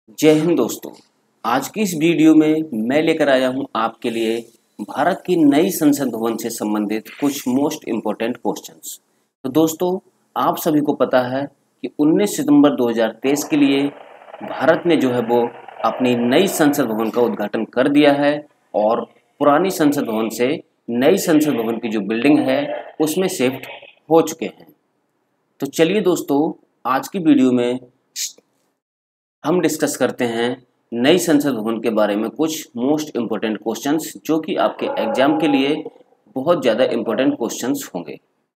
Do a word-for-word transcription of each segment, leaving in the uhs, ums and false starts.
जय हिंद दोस्तों। आज की इस वीडियो में मैं लेकर आया हूं आपके लिए भारत की नई संसद भवन से संबंधित कुछ मोस्ट इम्पोर्टेंट क्वेश्चंस। तो दोस्तों, आप सभी को पता है कि उन्नीस सितंबर दो हज़ार तेईस के लिए भारत ने जो है वो अपनी नई संसद भवन का उद्घाटन कर दिया है और पुरानी संसद भवन से नई संसद भवन की जो बिल्डिंग है उसमें शिफ्ट हो चुके हैं। तो चलिए दोस्तों, आज की वीडियो में हम डिस्कस करते हैं नई संसद भवन के बारे में कुछ मोस्ट इम्पोर्टेंट क्वेश्चंस जो कि आपके एग्जाम के लिए बहुत ज़्यादा इम्पोर्टेंट क्वेश्चंस होंगे।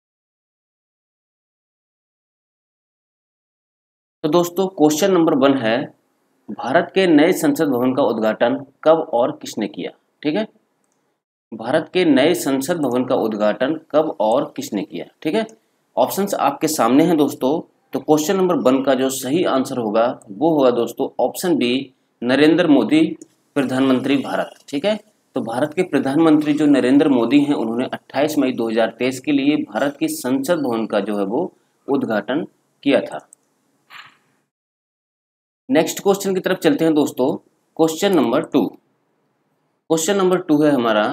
तो दोस्तों, क्वेश्चन नंबर वन है, भारत के नए संसद भवन का उद्घाटन कब और किसने किया? ठीक है, भारत के नए संसद भवन का उद्घाटन कब और किसने किया? ठीक है, ऑप्शंस आपके सामने हैं दोस्तों। तो क्वेश्चन नंबर वन का जो सही आंसर होगा वो होगा दोस्तों ऑप्शन बी, नरेंद्र मोदी, प्रधानमंत्री भारत। ठीक है, तो भारत के प्रधानमंत्री जो नरेंद्र मोदी हैं उन्होंने अट्ठाईस मई दो हज़ार तेईस के लिए भारत की संसद भवन का जो है वो उद्घाटन किया था। नेक्स्ट क्वेश्चन की तरफ चलते हैं दोस्तों। Question number two question number two है हमारा,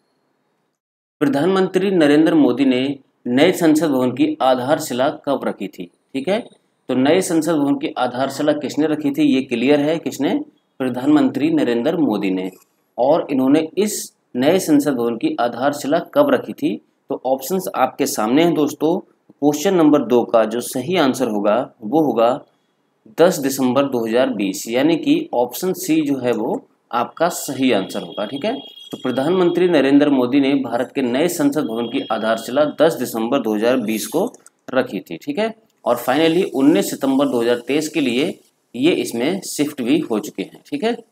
प्रधानमंत्री नरेंद्र मोदी ने नए संसद भवन की आधारशिला कब रखी थी? ठीक है, तो नए संसद भवन की आधारशिला किसने रखी थी ये क्लियर है, किसने? प्रधानमंत्री नरेंद्र मोदी ने। और इन्होंने इस नए संसद भवन की आधारशिला कब रखी थी? तो ऑप्शंस आपके सामने हैं दोस्तों। क्वेश्चन नंबर दो का जो सही आंसर होगा वो होगा दस दिसंबर दो हज़ार बीस, यानी कि ऑप्शन सी जो है वो आपका सही आंसर होगा। ठीक है, तो प्रधानमंत्री नरेंद्र मोदी ने भारत के नए संसद भवन की आधारशिला दस दिसंबर दो हज़ार बीस को रखी थी। ठीक है, और फाइनली उन्नीस सितंबर दो हज़ार तेईस के लिए ये इसमें शिफ्ट भी हो चुके हैं। ठीक है,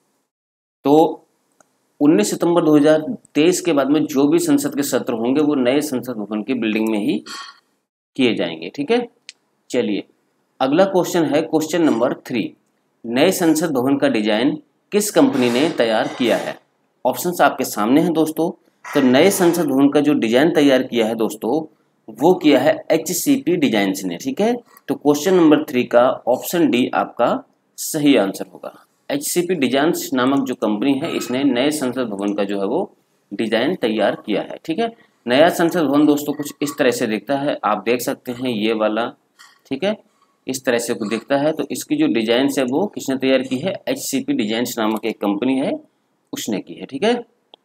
तो उन्नीस सितंबर दो हज़ार तेईस के बाद में जो भी संसद के सत्र होंगे वो नए संसद भवन की बिल्डिंग में ही किए जाएंगे। ठीक है, चलिए अगला क्वेश्चन है क्वेश्चन नंबर थ्री, नए संसद भवन का डिजाइन किस कंपनी ने तैयार किया है? ऑप्शंस आपके सामने हैं दोस्तों। तो नए संसद भवन का जो डिजाइन तैयार किया है दोस्तों वो किया है एच सी पी डिजाइन्स ने। ठीक है, तो क्वेश्चन नंबर थ्री का ऑप्शन डी आपका सही आंसर होगा। एच सी पी डिजाइन्स नामक जो कंपनी है इसने नए संसद भवन का जो है वो डिजाइन तैयार किया है। ठीक है, नया संसद भवन दोस्तों कुछ इस तरह से दिखता है, आप देख सकते हैं ये वाला। ठीक है, इस तरह से दिखता है। तो इसकी जो डिजाइन है वो किसने तैयार की है? एच सी पी डिजाइन्स नामक एक कंपनी है उसने की है। ठीक है,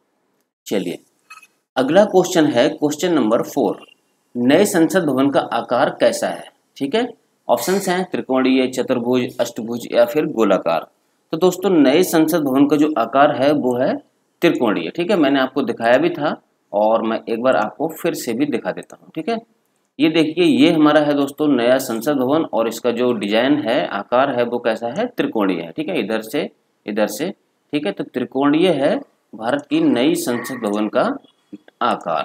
चलिए अगला क्वेश्चन है क्वेश्चन नंबर फोर, नए संसद भवन का आकार कैसा है? ठीक है, ऑप्शंस हैं त्रिकोणीय, चतुर्भुज, अष्टभुज या फिर गोलाकार। तो दोस्तों नए संसद भवन का जो आकार है वो है त्रिकोणीय। ठीक है, मैंने आपको दिखाया भी था और मैं एक बार आपको फिर से भी दिखा देता हूँ। ठीक है, ये देखिए ये हमारा है दोस्तों नया संसद भवन और इसका जो डिजाइन है, आकार है वो कैसा है? त्रिकोणीय है। ठीक है, इधर से इधर से। ठीक है, तो त्रिकोणीय है भारत की नई संसद भवन का आकार।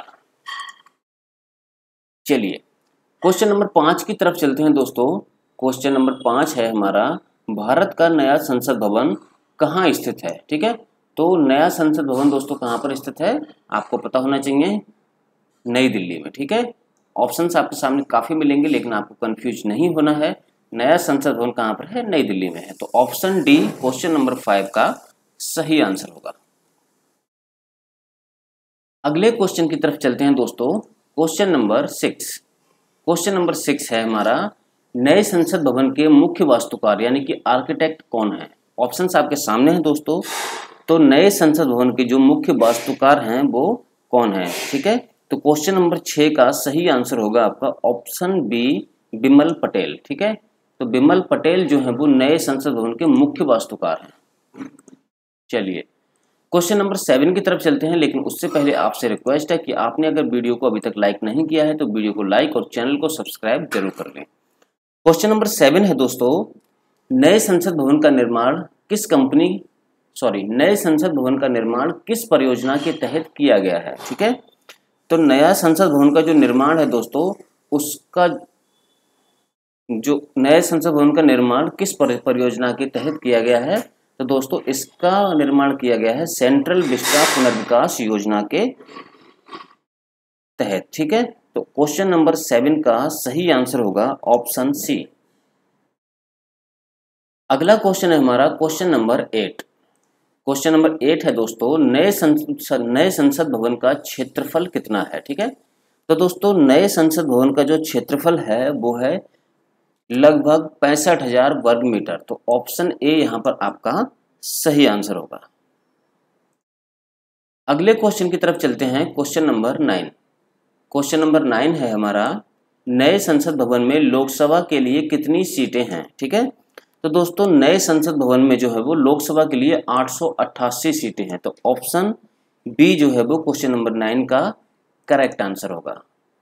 चलिए क्वेश्चन नंबर पाँच की तरफ चलते हैं दोस्तों। क्वेश्चन नंबर पाँच है हमारा, भारत का नया संसद भवन कहाँ स्थित है? ठीक है, तो नया संसद भवन दोस्तों कहाँ पर स्थित है आपको पता होना चाहिए, नई दिल्ली में। ठीक है, ऑप्शंस आपके सामने काफ़ी मिलेंगे लेकिन आपको कंफ्यूज नहीं होना है। नया संसद भवन कहाँ पर है? नई दिल्ली में है। तो option D question number five का सही आंसर होगा। अगले क्वेश्चन की तरफ चलते हैं दोस्तों। Question number six question number six है हमारा, नए संसद भवन के मुख्य वास्तुकार यानी कि आर्किटेक्ट कौन है? ऑप्शंस आपके सामने हैं दोस्तों। तो नए संसद भवन के जो मुख्य वास्तुकार हैं वो कौन है? ठीक है, तो क्वेश्चन नंबर छः का सही आंसर होगा आपका ऑप्शन बी, बिमल पटेल। ठीक है, तो बिमल पटेल जो है वो नए संसद भवन के मुख्य वास्तुकार हैं। चलिए क्वेश्चन नंबर सेवन की तरफ चलते हैं, लेकिन उससे पहले आपसे रिक्वेस्ट है कि आपने अगर वीडियो को अभी तक लाइक नहीं किया है तो वीडियो को लाइक और चैनल को सब्सक्राइब जरूर कर लें। क्वेश्चन नंबर सेवन है दोस्तों, नए संसद भवन का निर्माण किस कंपनी सॉरी नए संसद भवन का निर्माण किस परियोजना के तहत किया गया है? ठीक है, तो नया संसद भवन का जो निर्माण है दोस्तों उसका जो नए संसद भवन का निर्माण किस परियोजना के तहत किया गया है? तो दोस्तों इसका निर्माण किया गया है सेंट्रल विस्टा पुनर्विकास योजना के तहत। ठीक है, तो क्वेश्चन नंबर सेवन का सही आंसर होगा ऑप्शन सी। अगला क्वेश्चन है हमारा question number eight. Question number eight है दोस्तों, नए संसद नए संसद भवन का क्षेत्रफल कितना है। ठीक है, तो दोस्तों नए संसद भवन का जो क्षेत्रफल है वो है लगभग पैंसठ हजार वर्ग मीटर। तो ऑप्शन ए यहाँ पर आपका सही आंसर होगा। अगले क्वेश्चन की तरफ चलते हैं, question number nine. Question number nine है हमारा, नए संसद भवन में लोकसभा के लिए कितनी सीटें हैं। ठीक है, तो दोस्तों नए संसद भवन में जो है वो लोकसभा के लिए आठ सौ अट्ठासी सीटें हैं। तो ऑप्शन बी जो है वो क्वेश्चन नंबर नाइन का करेक्ट आंसर होगा।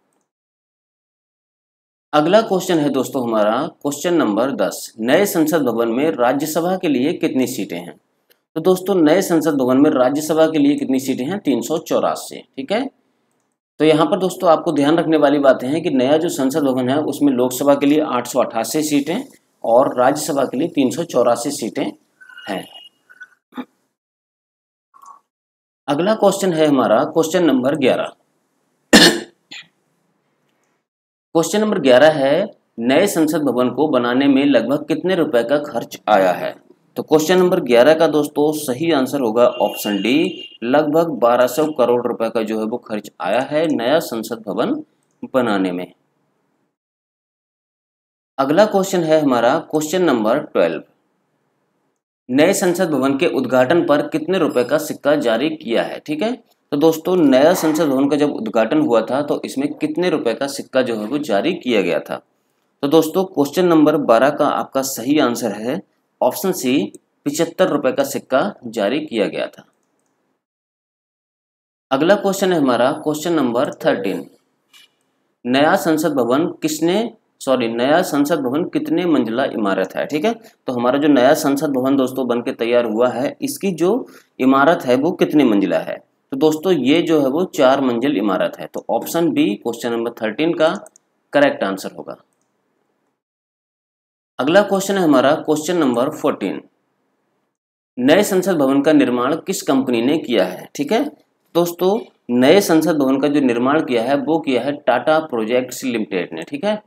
अगला क्वेश्चन है दोस्तों हमारा क्वेश्चन नंबर दस, नए संसद भवन में राज्यसभा के लिए कितनी सीटें हैं। तो दोस्तों नए संसद भवन में राज्यसभा के लिए कितनी सीटें हैं, तीन सौ चौरासी। ठीक है, तो यहाँ पर दोस्तों आपको ध्यान रखने वाली बातें हैं कि नया जो संसद भवन है उसमें लोकसभा के लिए आठ सौ अट्ठासी सीटें और राज्यसभा के लिए तीन सौ चौरासी सीटें हैं। अगला क्वेश्चन है हमारा क्वेश्चन नंबर ग्यारह। क्वेश्चन नंबर ग्यारह है, नए संसद भवन को बनाने में लगभग कितने रुपए का खर्च आया है। तो क्वेश्चन नंबर ग्यारह का दोस्तों सही आंसर होगा ऑप्शन डी, लगभग बारह सौ करोड़ रुपए का जो है वो खर्च आया है नया संसद भवन बनाने में। अगला क्वेश्चन है हमारा क्वेश्चन नंबर ट्वेल्व, नए संसद भवन के उद्घाटन पर कितने रुपए का सिक्का जारी किया है। ठीक है, तो दोस्तों नया संसद भवन का जब उद्घाटन हुआ था तो इसमें कितने रुपए का सिक्का जो है वो जारी किया गया था। तो दोस्तों क्वेश्चन नंबर बारह का आपका सही आंसर है ऑप्शन सी, पिचहत्तर रुपए का सिक्का जारी किया गया था। अगला क्वेश्चन है हमारा क्वेश्चन नंबर थर्टीन, नया संसद भवन किसने सॉरी नया संसद भवन कितने मंजिला इमारत है। ठीक है, तो हमारा जो नया संसद भवन दोस्तों बन के तैयार हुआ है इसकी जो इमारत है वो कितनी मंजिला है। तो दोस्तों ये जो है वो चार मंजिल इमारत है। तो option B question number thirteen का करेक्ट आंसर होगा। अगला क्वेश्चन है हमारा क्वेश्चन नंबर फोर्टीन, नए संसद भवन का निर्माण किस कंपनी ने किया है। ठीक है, दोस्तों नए संसद भवन का जो निर्माण किया है वो किया है टाटा प्रोजेक्ट्स लिमिटेड ने। ठीक है,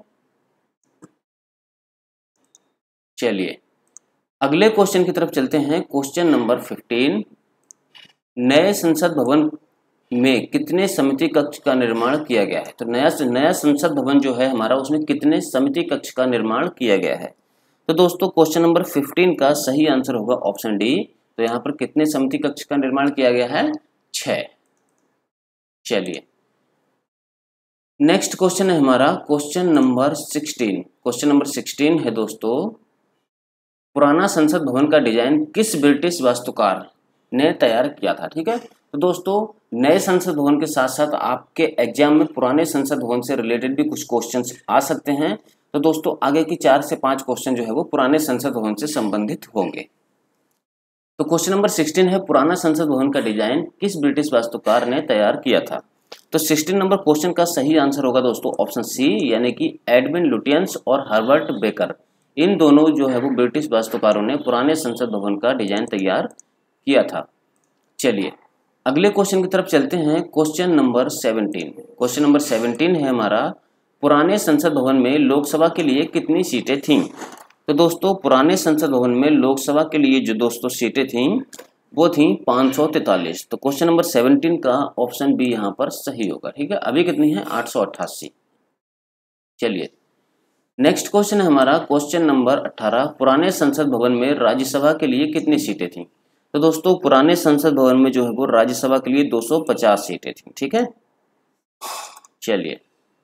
चलिए अगले क्वेश्चन की तरफ चलते हैं, क्वेश्चन नंबर फिफ्टीन, नए संसद भवन में कितने समिति कक्ष का निर्माण किया गया है। तो नया नया संसद भवन जो है हमारा उसमें कितने समिति कक्ष का निर्माण किया गया है। तो दोस्तों क्वेश्चन नंबर फिफ्टीन का सही आंसर होगा ऑप्शन डी। तो यहाँ पर कितने समिति कक्ष का निर्माण किया गया है, छह। चलिए नेक्स्ट क्वेश्चन है हमारा question number sixteen. Question number sixteen है दोस्तों, पुराना संसद भवन का डिजाइन किस ब्रिटिश वास्तुकार ने तैयार किया था। ठीक है, तो दोस्तों नए संसद भवन के साथ साथ आपके एग्जाम में पुराने संसद भवन से रिलेटेड भी कुछ क्वेश्चंस आ सकते हैं। तो दोस्तों आगे की चार से पांच क्वेश्चन जो है वो पुराने संसद भवन से संबंधित होंगे। तो क्वेश्चन नंबर सिक्सटीन है, पुराना संसद भवन का डिजाइन किस ब्रिटिश वास्तुकार ने तैयार किया था। तो सिक्सटीन नंबर क्वेश्चन का सही आंसर होगा दोस्तों ऑप्शन सी, यानी कि एडविन लुटियंस और हर्बर्ट बेकर। इन दोनों जो है वो ब्रिटिश वास्तुकारों ने पुराने संसद भवन का डिजाइन तैयार किया था। चलिए अगले क्वेश्चन की तरफ चलते हैं, question number seventeen. Question number seventeen है हमारा, पुराने संसद भवन में लोकसभा के लिए कितनी सीटें थीं। तो दोस्तों पुराने संसद भवन में लोकसभा के लिए जो दोस्तों सीटें थीं वो थीं पाँच सौ तैंतालीस। तो क्वेश्चन नंबर सेवनटीन का ऑप्शन बी यहाँ पर सही होगा। ठीक है, अभी कितनी है, आठ सौ अट्ठासी। चलिए नेक्स्ट क्वेश्चन है हमारा क्वेश्चन नंबर अठारह, पुराने संसद भवन में राज्यसभा के लिए कितनी सीटें थीं। तो दोस्तों पुराने संसद भवन में जो है वो राज्यसभा के लिए दो सौ पचास सीटें थीं। ठीक है, चलिए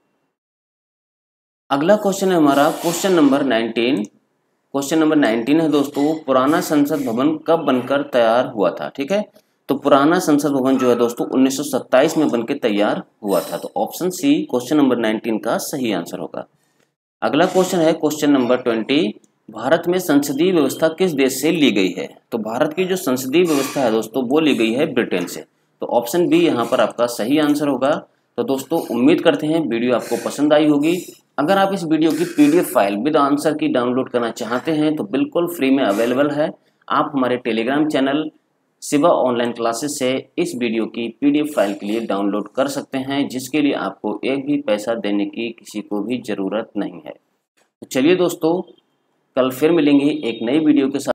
अगला क्वेश्चन है हमारा question number nineteen. Question number nineteen है दोस्तों, पुराना संसद भवन कब बनकर तैयार हुआ था। ठीक है, तो पुराना संसद भवन जो है दोस्तों उन्नीस सौ सत्ताईस में बनकर तैयार हुआ था। तो option C question number nineteen का सही आंसर होगा। अगला क्वेश्चन है क्वेश्चन नंबर ट्वेंटी, भारत में संसदीय व्यवस्था किस देश से ली गई है। तो भारत की जो संसदीय व्यवस्था है दोस्तों वो ली गई है ब्रिटेन से। तो ऑप्शन बी यहाँ पर आपका सही आंसर होगा। तो दोस्तों उम्मीद करते हैं वीडियो आपको पसंद आई होगी। अगर आप इस वीडियो की PDF file with answer key download करना चाहते हैं तो बिल्कुल फ्री में अवेलेबल है। आप हमारे Telegram channel Shiva online classes से इस वीडियो की पीडीएफ फाइल के लिए डाउनलोड कर सकते हैं, जिसके लिए आपको एक भी पैसा देने की किसी को भी ज़रूरत नहीं है। तो चलिए दोस्तों कल फिर मिलेंगे एक नई वीडियो के साथ।